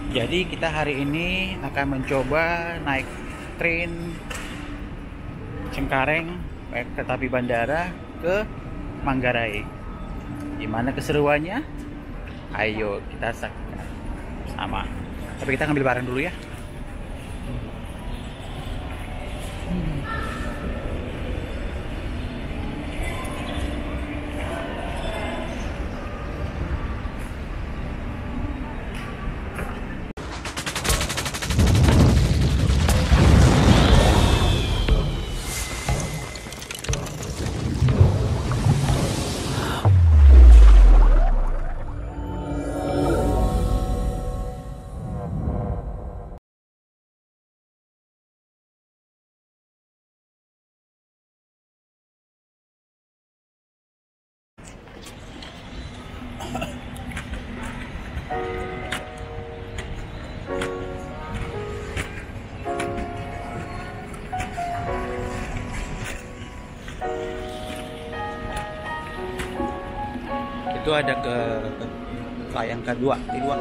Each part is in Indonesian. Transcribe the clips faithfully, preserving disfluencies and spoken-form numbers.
Jadi kita hari ini akan mencoba naik train Cengkareng kereta api bandara ke Manggarai. Gimana keseruannya? Ayo kita saksikan sama. Tapi kita ngambil barang dulu ya. Itu ada ke layang kedua, kedua.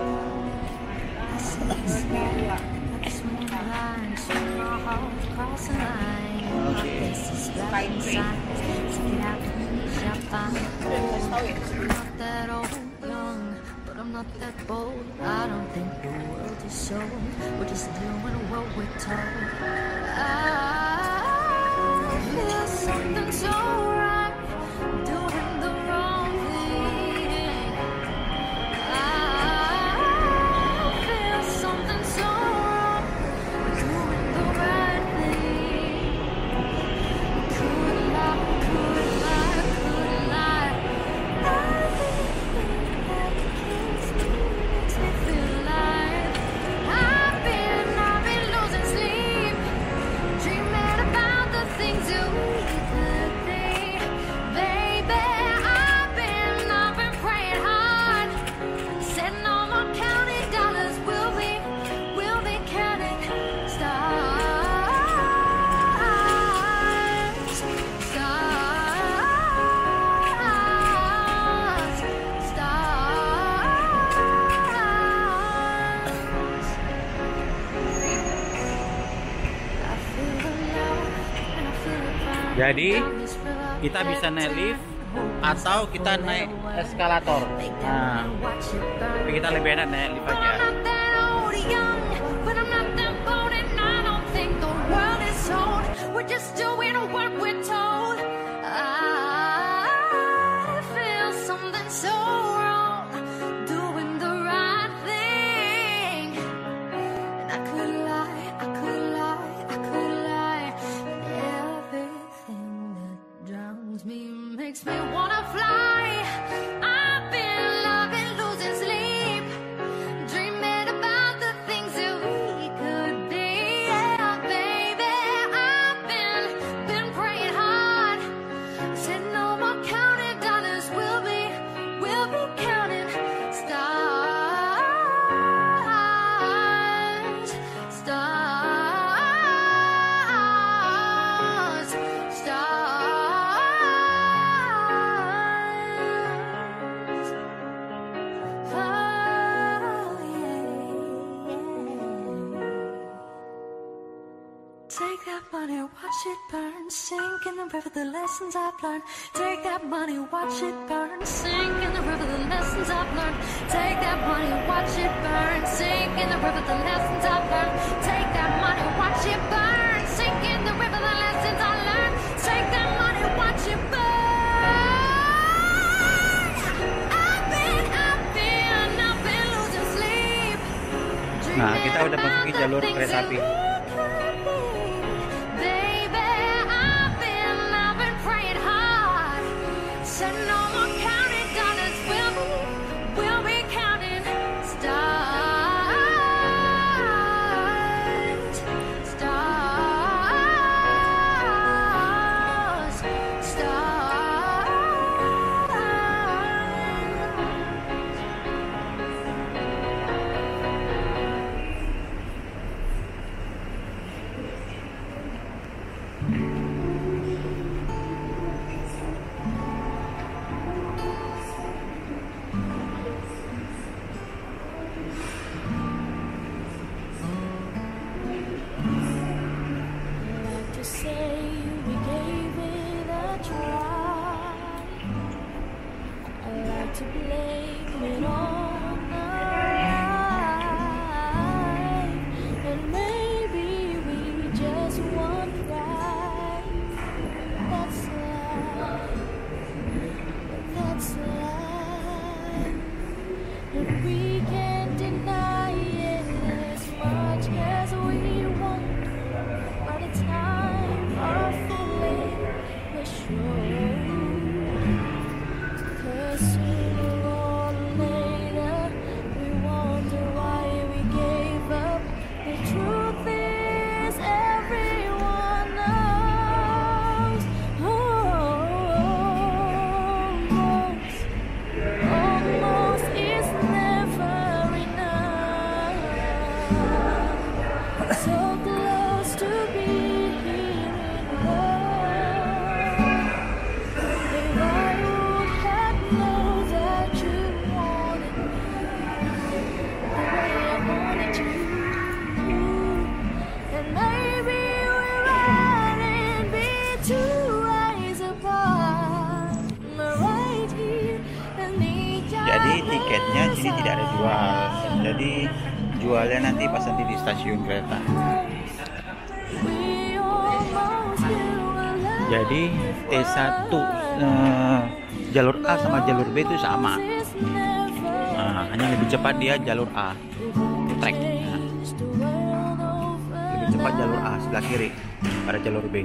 Jadi kita bisa naik lift atau kita naik eskalator. Nah, tapi kita lebih enak naik lift aja. Makes me wanna fly. I've been loving losing sleep, dreaming about the things that we could be. Yeah, baby, I've been been praying hard. Said no more counting dollars. We'll be we'll be counting stars, stars, stars. Take that money, watch it burn, sink in the river, the lessons I've learned. Take that money, watch it burn, sink in the river, the lessons I've learned. Take that money, watch it burn, sink in the river, the lessons I've learned. Take that money, watch it burn, sink in the river, the lessons I learned. Take that money, watch it burn. I've been, I've been, I've been losing sleep. Nah, kita udah masuki jalur kereta api. jual. Jadi jualnya nanti pas nanti di stasiun kereta. Jadi T satu eh, jalur A sama jalur B itu sama. Nah, hanya lebih cepat dia jalur A. Trek. Nah, lebih cepat jalur A sebelah kiri pada jalur B.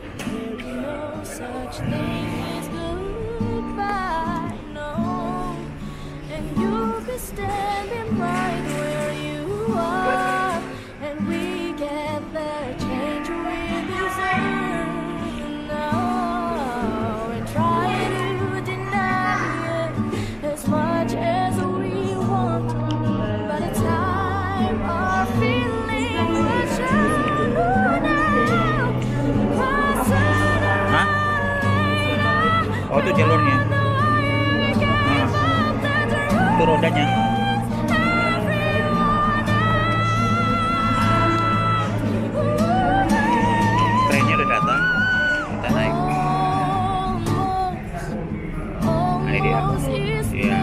Oh, itu jalurnya. Nah, itu rodanya. Trennya udah datang. Kita naik. Nah, ini dia. Iya.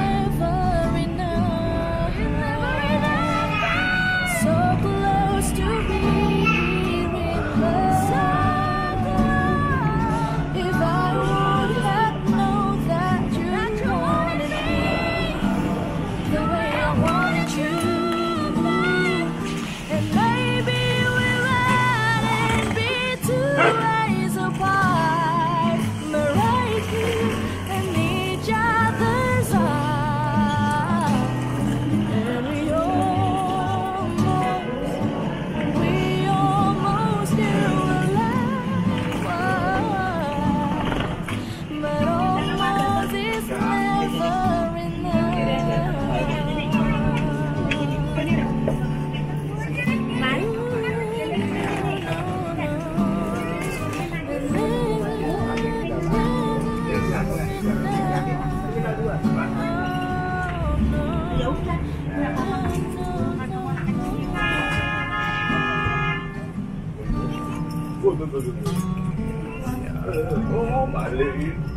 Oh, balik.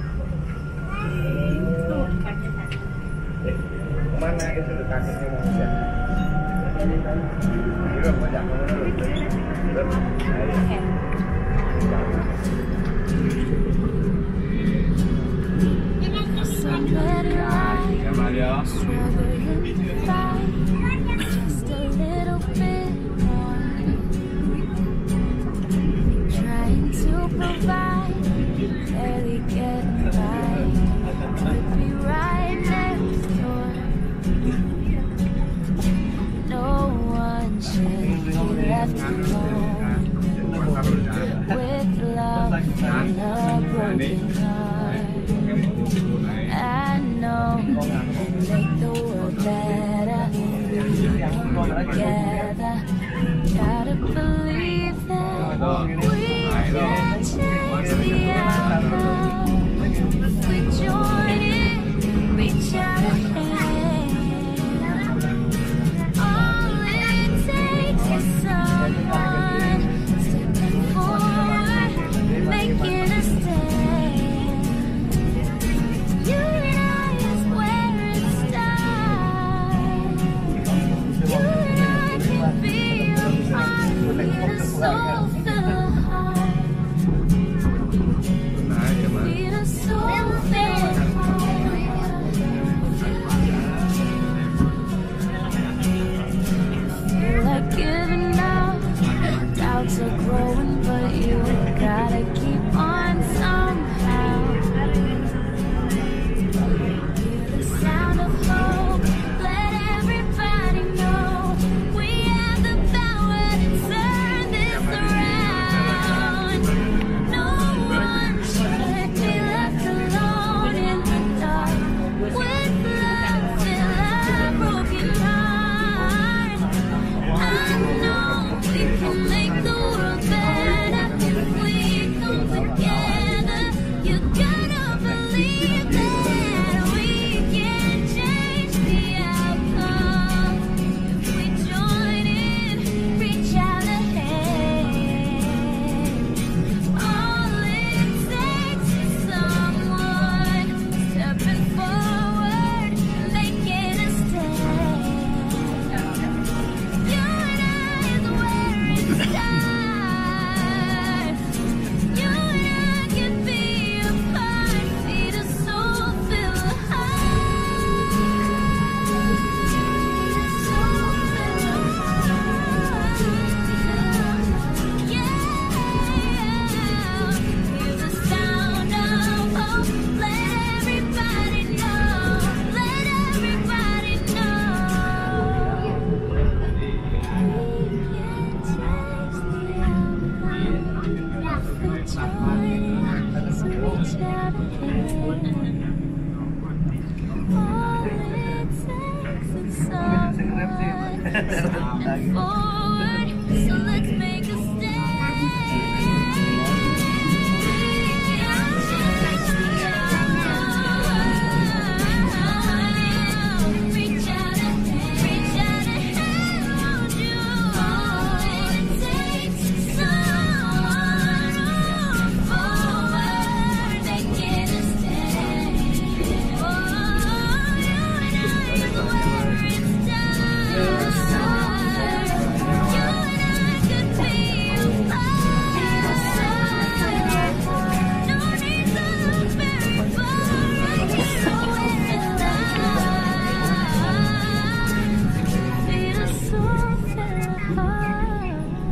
Mana itu dekatnya manusia? Ini banyak So forward, so let's make a stand. Reach out and reach out and hold you. It takes someone forward, making a stand. Oh, you and I are the words down. You and I could be apart. No need to look very far. You and I feel so very hard.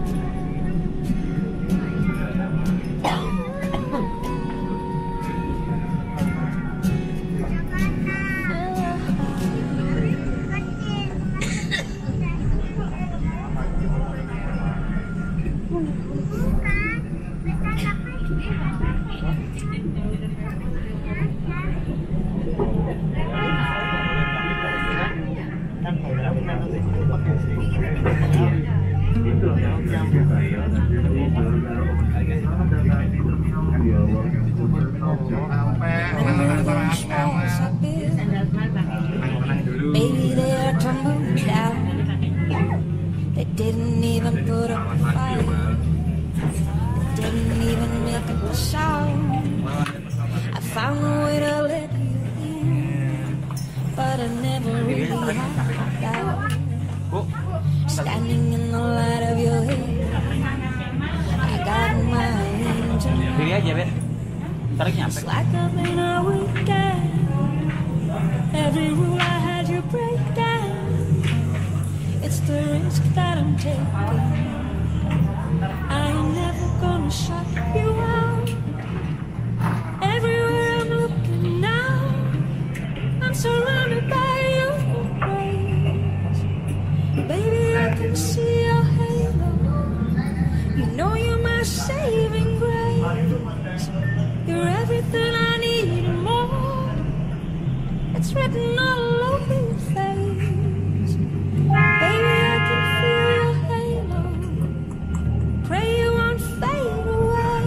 Baby, they're tumbling down. They didn't even put up a fight. They didn't even make a sound. I found a way to let you in, but I never really had that. Standing in the light of your head, I got my angel. Pilih aja, Bet. Ntar nyampe. It's like I've been a weekend. Every rule I had you break down. It's the risk that I'm taking. I ain't never gonna shut you out. Everywhere I'm looking now, I'm surrounded by your grace. Baby, I can see your halo. You know you're my saving grace. You're everything I need and more. It's written all over your face. Baby, I can feel your halo. Pray you won't fade away.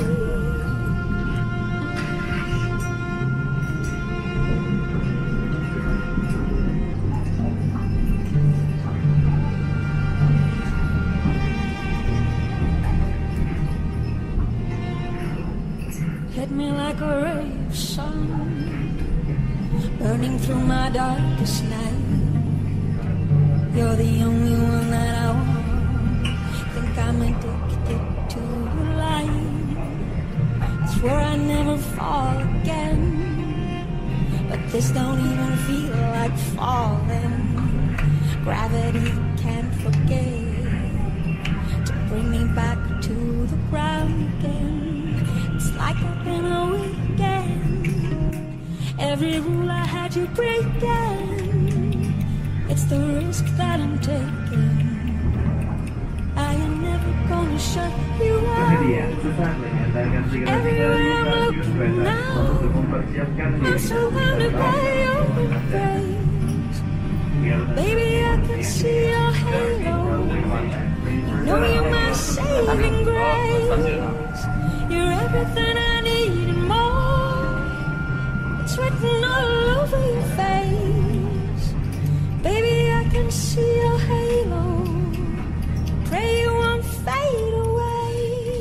Hit me like a ray of sun, burning through my darkest night. You're the only one that I want. Think I'm addicted to your light. Swear I never fall again, but this don't even feel like falling. Gravity can't forget to bring me back to the ground again. It's like I've been a weekend. Every rule I had you break down. It's the risk that I'm taking. I am never gonna shut you out. Everywhere I'm looking now, I'm surrounded by your grace. Baby, I can see your halo. You know you're my saving grace. You're everything I need and more. It's written all over your face. Baby, I can see your halo. Pray you won't fade away.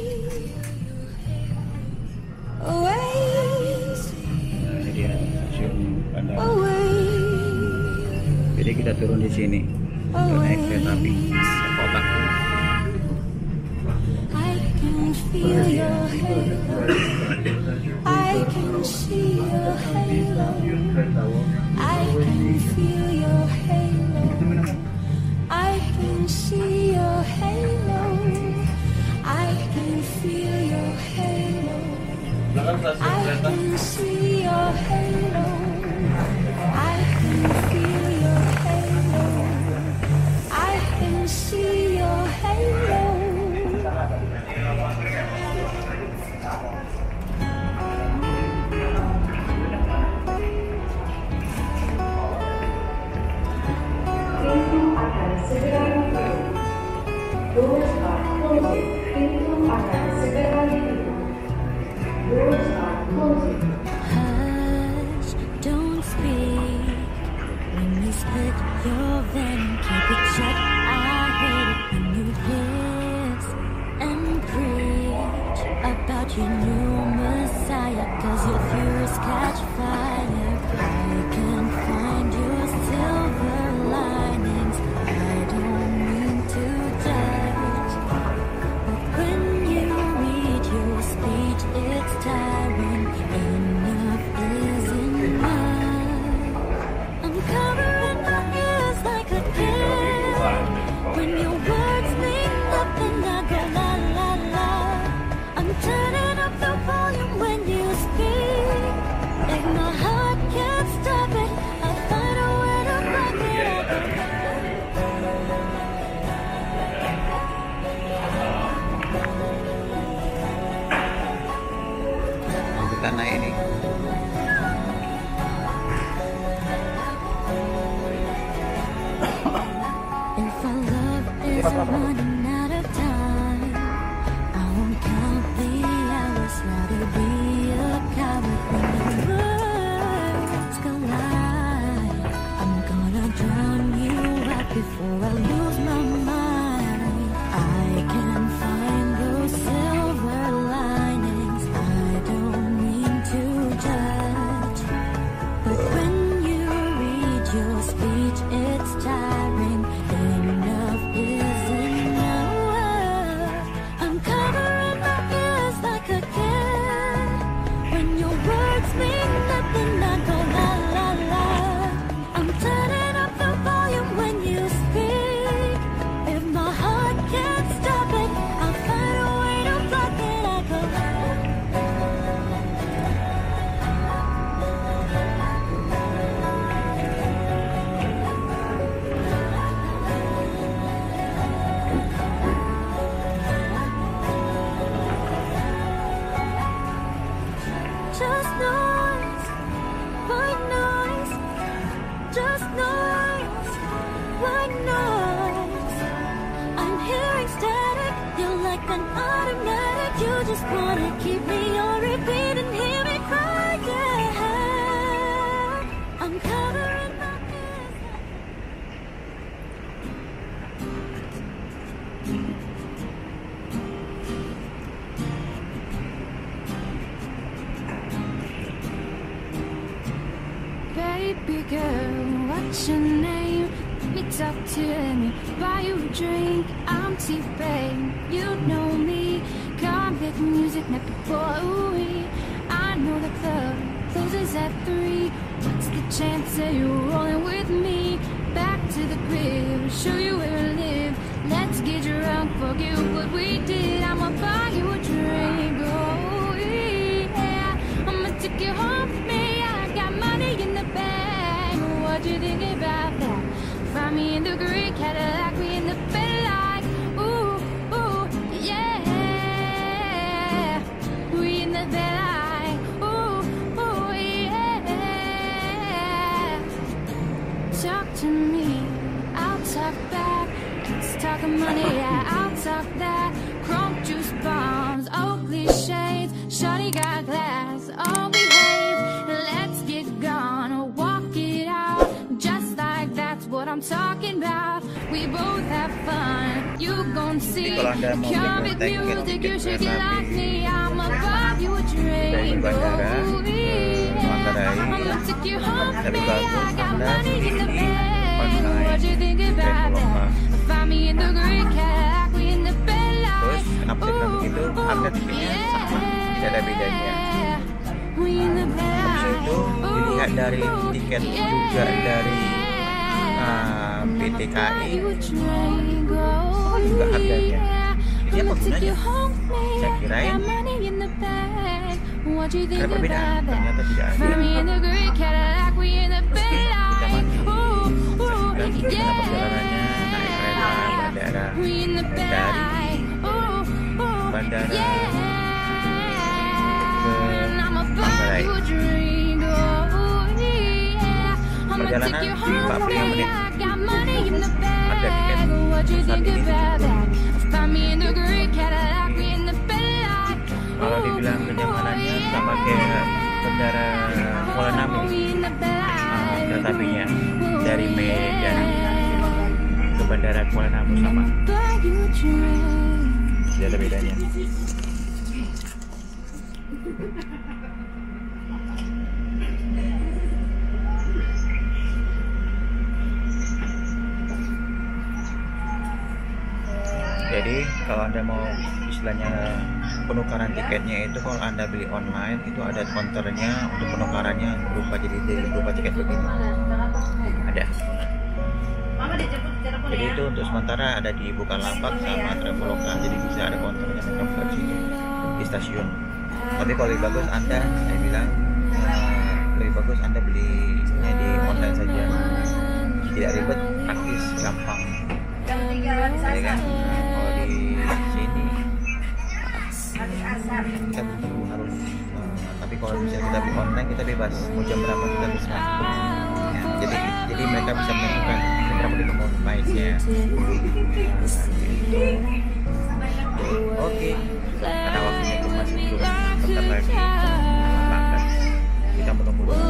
Away. Ini dia stasiun bandara. Away. Jadi kita turun di sini. Kita naik kereta api ke kota. I can feel your halo. I can see your halo. I can feel your halo. I can see your halo. I can feel your halo. I can see your halo. I can feel your halo. I can see your halo. Pintu atas segera ditutup. Doors are closing. Pintu akan segera ditutup. Doors are closing. Hush, don't speak. When you spit your venom, keep it shut. I hate it when you hiss and preach about your new messiah, cause your fears catch fire. I can find your silver linings. I don't mean to judge, but when you read your speech, it's tiring. Enough is enough. I'm covering my ears like a kid. When your words mean nothing, I go la la la. I'm turning up the volume when you speak. If my heart can't stop it, I'll find a way to block it. Kita naik nih. If our love is running out of time, I won't count the hours. Rather be a coward when the worlds collide. I'm gonna drown you out before I lose my mind. I can find those silver linings. I don't mean to judge, but when you read your speech, it's tiring. Enough is enough. I'm covering my ears like a kid. When your words mean nothing, I go la la la. I'm turning up the volume when you speak. If my heart can't stop it, I'll find a way to block it. I go la la. Just noise, white noise. Just noise, white noise. I'm hearing static. You're like an automatic. You just wanna keep me on repeat and hear me cry. Yeah, I'm covering my ears. Baby girl, what's your name? Let me talk to me, buy you a drink. I'm T-Pain, you know me. Convict music, never boy. I know the club closes at three. What's the chance that you're rolling with me? Back to the crib, show you where I live. Let's get drunk, forget what we did. I'ma buy you a drink, oh yeah. I'ma take you home with me. I got money in the bag. What you think about that? Find me in the gray Cadillac, we in the bed like, ooh, ooh, yeah. We in the bed like, ooh, ooh, yeah. Talk to me, I'll talk back. Let's talk money, yeah, I'll talk that. Chrome juice bombs, Oakley shades. Shawty got glass, all behave. Let's get gone, walk it out. Just like that's what I'm talking about. We both have fun, you gon' see. Kalau Anda mau Convict beli music, you tiket should kereta get like api me. I'ma buy you a dari drink, bandara oh ke yeah. Manggarai, I'ma take you home with lebih me. bagus I got Anda money in the pilih bag. pas naik What you think about Traveloka. that? Find me in the gray Cadillac, we in the bed like, Terus kenapa saya bilang begitu? Harga tiketnya sama, tidak ada bedanya. Habis itu dilihat dari tiket juga dari uh, P T K I juga harganya. Jadi apa gunanya? Saya kirain ada perbedaan, ternyata tidak ada. Terus kita masih saksikan bagaimana perjalanannya naik kereta bandara dari bandara ke Manggarai. Perjalanan empat puluh lima menit. Harga tiket saat ini kalau dibilang kenyamanannya sama kayak bandara Kuala Namu, uh, kereta apinya dari Medan ke bandara Kuala Namu sama, tidak ada bedanya. Jadi kalau Anda mau istilahnya penukaran tiketnya itu, kalau Anda beli online itu ada counternya untuk penukarannya berupa jadi dari berupa tiket begini. Ada. Jadi itu untuk sementara ada di Bukalapak sama Traveloka, jadi bisa ada counternya mereka buka di sini di stasiun. Tapi kalau lebih bagus Anda, saya bilang uh, lebih bagus Anda belinya di online saja. Tidak ribet, praktis, gampang. Ya kan? Nah, kalau di sini kita butuh harus uh, tapi kalau misalnya kita beli online kita bebas mau jam berapa kita bisa ya, jadi jadi mereka bisa menentukan jam berapa kita mau baiknya. Oke, karena waktunya itu masih belum bentar lagi berangkat, kita menunggu dulu.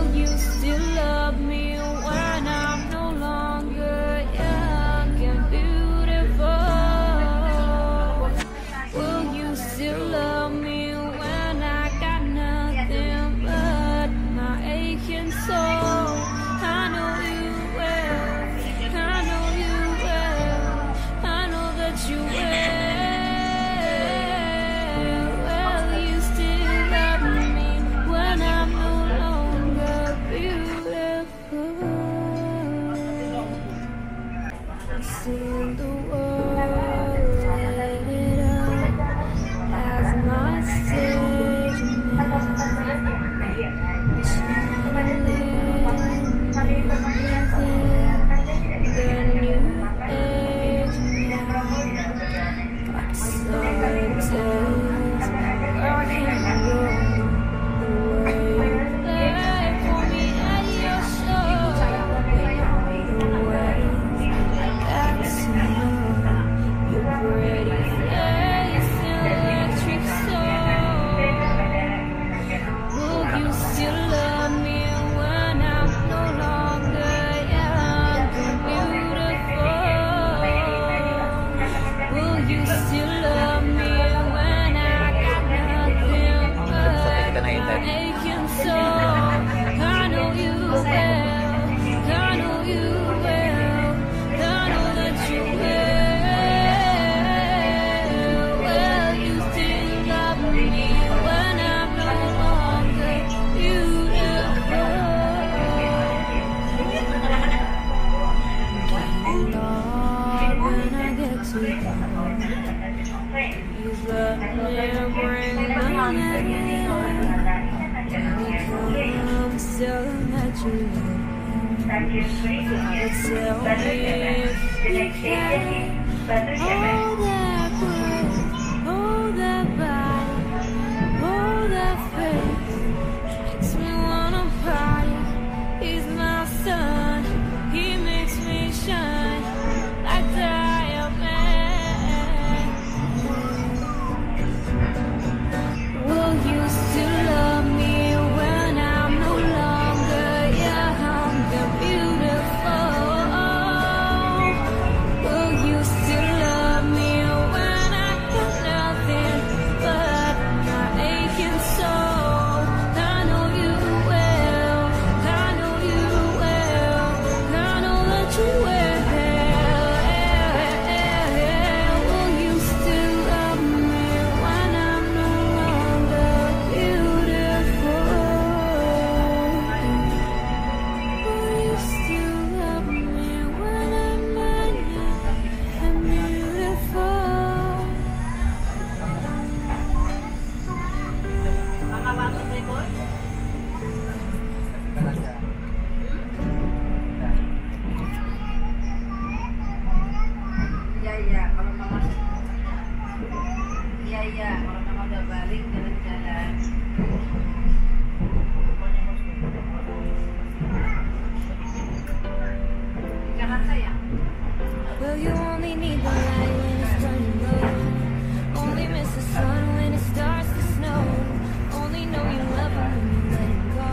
Well, you only need the light when it's turning low. Only miss the sun when it starts to snow. Only know you love him when you let him go.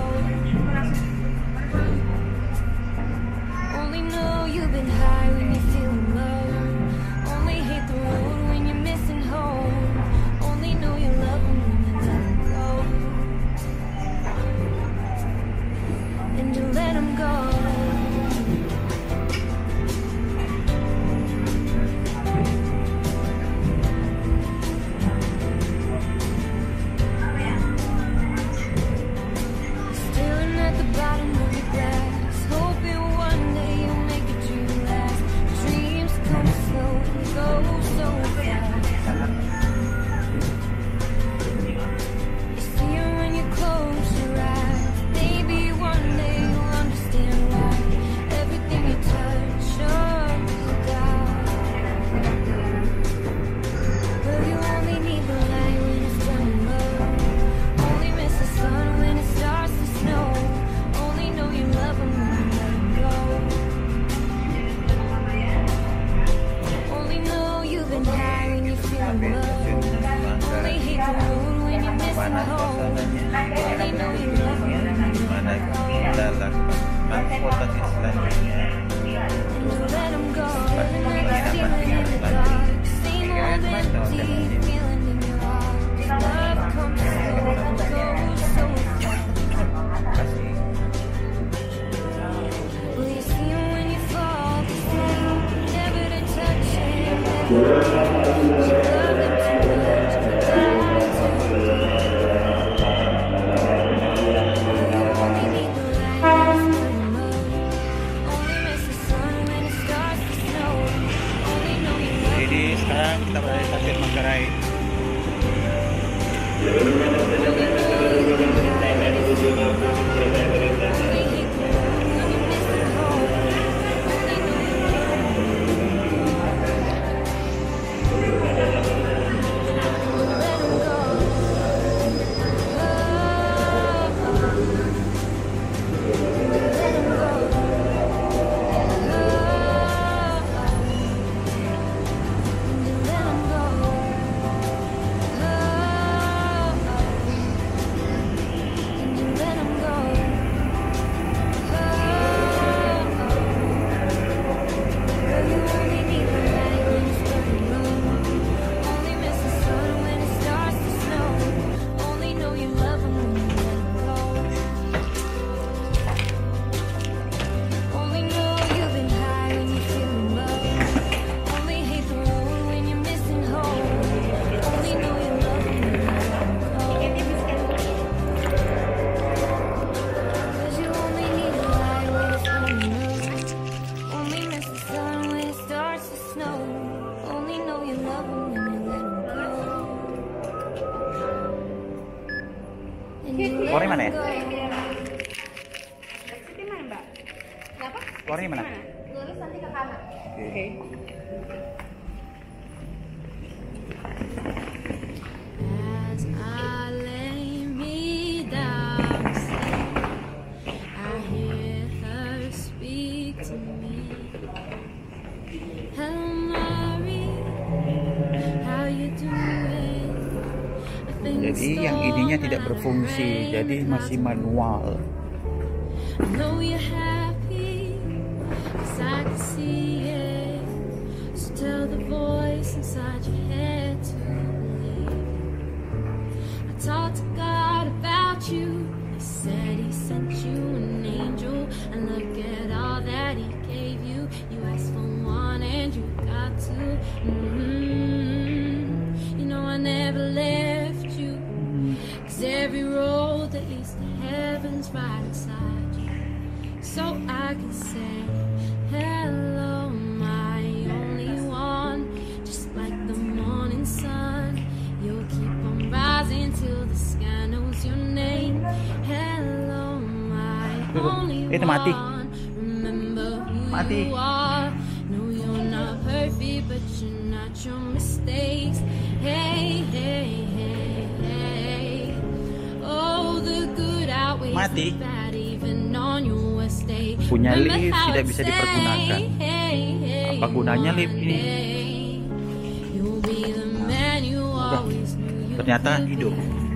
Only know you've been high when you're feeling low. Only hate the road when you're missing home. Only know you love him when you let him go. And you let him go. Transportasi selanjutnya kita berada di stasiun Manggarai. Keluarnya mana ya? Exit mana, Mbak? Kenapa? Keluarnya mana? Lurus nanti ke kanan. Oke. Okay. As I lay me down to sleep, I hear her speak to me. Hello, Mary, how you doing? Jadi yang ininya tidak berfungsi, jadi masih manual. Every road that leads to heaven's right inside you, so I can say hello, my only one. Just like the morning sun, you'll keep on rising till the sky knows your name. Hello, my only Itu mati. one. Remember who Mati. you are. No, you're not perfect, but you're not your mistakes. Hey, hey, hey, hey. Oh, the good outweighs Mati. the bad, even on your worst day. Punya Remember lift how tidak it bisa say, dipergunakan. hey, hey, apa gunanya lift ini? Udah, ternyata hidup.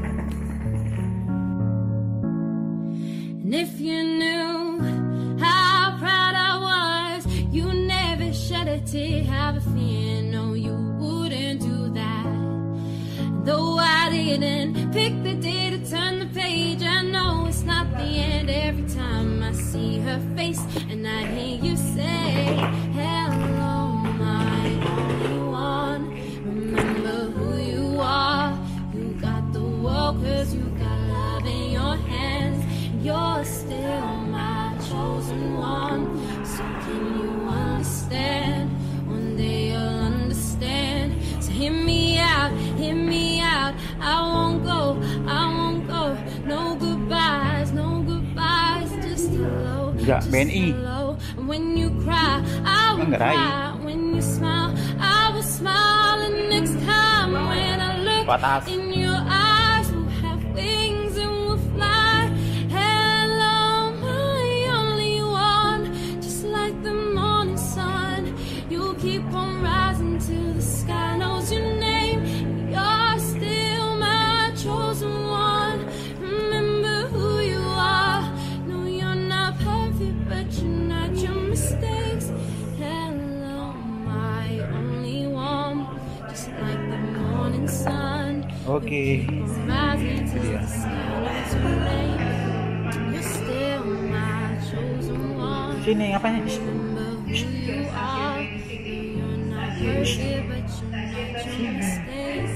And if you knew how proud I was, you never shed a tear, have a fear, no you wouldn't do that. Though I didn't pick the day to turn the page, I know it's not the end every time I see her face and I hear you say, hello my only one, remember who you are, you got the world cause you got love in your hands, you're still my chosen one, so can you understand, one day you'll understand, so hear me out, hear me out, I won't go, I won't go, no goodbyes, no goodbyes, just hello, Enggak, just B N I. hello, when you cry, I will Enggak, Rai. cry, when you smile, I will smile, and next time when I look Batas. in your eyes, we'll have wings and we'll fly, hello my only one, just like the morning sun, you keep on rising till the sky knows your name, you're still my chosen one, remember who you are, no you're not perfect but you're not your mistakes, hello my only one, just like the morning sun, Oke. rising till Itu dia. the sky knows your name, you're still my chosen one, Sini ngapain? remember who you are, you're not perfect but you're not your mistakes,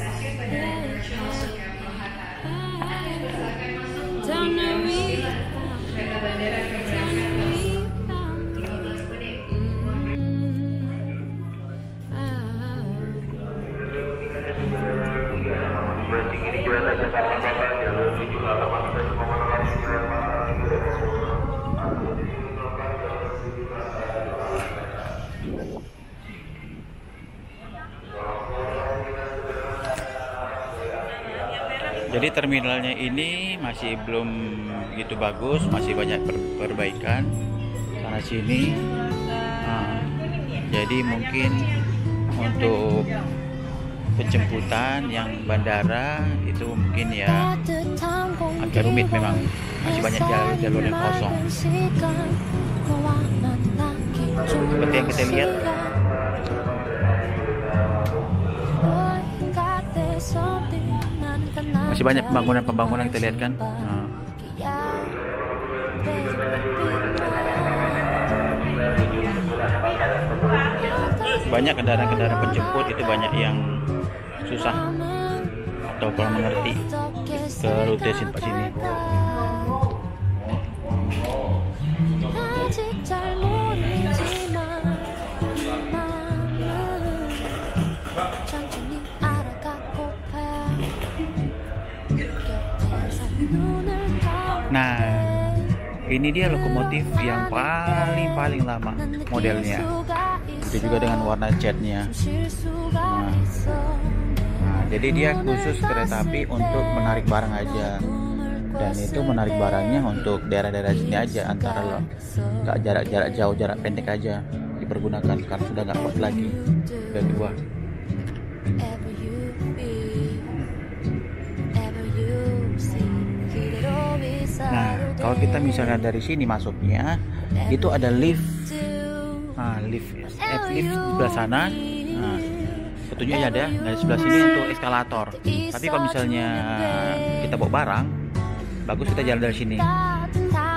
down the reef, down the reef, Jadi terminalnya ini masih belum gitu bagus, masih banyak per- perbaikan sana sini. Nah, jadi mungkin untuk penjemputan yang bandara itu mungkin ya agak rumit memang, masih banyak jalur-jalur yang kosong. Seperti yang kita lihat. Masih banyak pembangunan-pembangunan kita lihat kan. Nah. Banyak kendaraan-kendaraan penjemput itu banyak yang susah atau kurang mengerti ke rute sini sini. Nah, ini dia lokomotif yang paling-paling lama modelnya. Itu juga dengan warna catnya. Nah, nah, jadi dia khusus kereta api untuk menarik barang aja. Dan itu menarik barangnya untuk daerah-daerah sini aja, antara lo nggak jarak-jarak jauh, jarak pendek aja dipergunakan karena sudah nggak kuat lagi kedua. Nah, kalau kita misalnya dari sini masuknya, itu ada lift, nah, lift, eh, lift sebelah sana. Nah, petunjuknya ada. Dari sebelah sini untuk eskalator. Tapi kalau misalnya kita bawa barang, bagus kita jalan dari sini. Nah,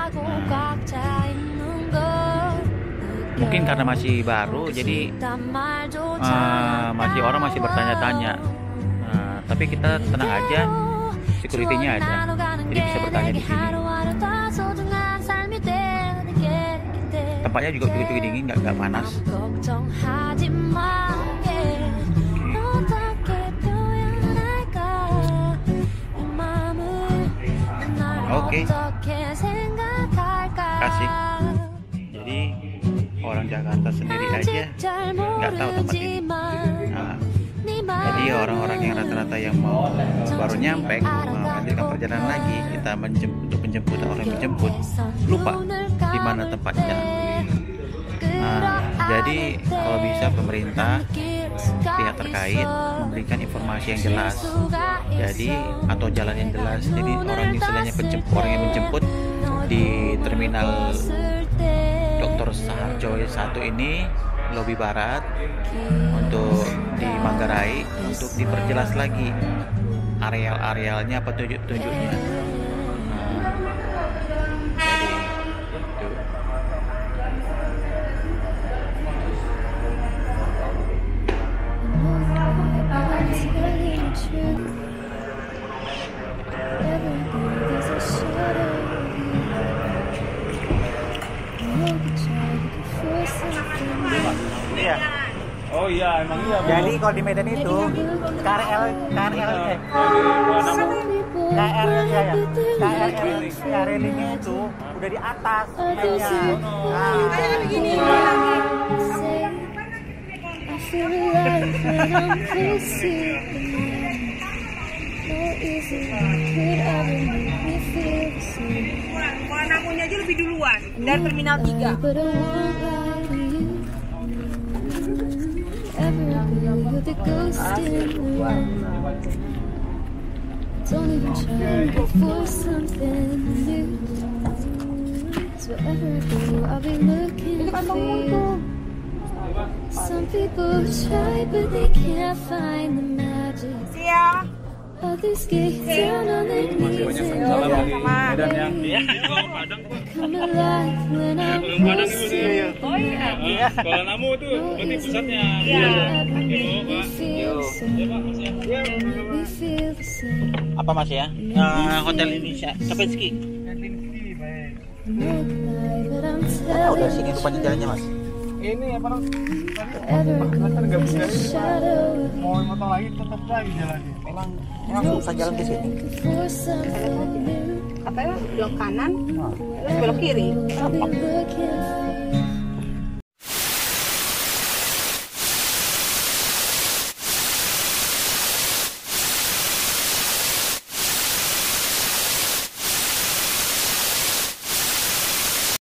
mungkin karena masih baru, jadi uh, masih orang masih bertanya-tanya. Nah, tapi kita tenang aja, security-nya ada, jadi bisa bertanya di sini. Tempatnya juga cukup dingin, nggak nggak panas. Oke, kasih. Jadi orang Jakarta sendiri aja nggak tahu tempat ini. Nah, jadi orang-orang yang rata-rata yang mau baru nyampe melanjutkan perjalanan lagi, kita menjemput, untuk menjemput orang yang menjemput, lupa di mana tempatnya. Nah, Jadi kalau bisa pemerintah pihak terkait memberikan informasi yang jelas, jadi atau jalan yang jelas. Jadi orang istilahnya penjemput, orang yang menjemput di terminal Doktor Saharjo satu ini lobi barat untuk di Manggarai untuk diperjelas lagi areal-arealnya, petunjuk-petunjuknya. Iya. Oh iya, emang iya. Jadi kalau di Medan itu K R L K R L eh, K R L ya ya K R L K R L-nya itu udah di atas mainnya. Nah, begini Warna akunya aja lebih duluan dari terminal tiga. Don't even try to look for something new. So wherever I go, I'll be looking for you. Some people try, but they can't find the magic. Iya. Others get down on their knees and come alive when I'm close to you. Oh iya. Kalau Namu tuh berarti pusatnya. We feel the same. apa Mas ya? Uh, Hotel Indonesia Kempinski. Ah, udah sini rupanya jalannya Mas. Ini apa namanya? Tadi nggak bisa. Mau motong lagi tetap lagi jalannya. Emang emang susah jalan ke sini. Katanya belok kanan, terus belok kiri.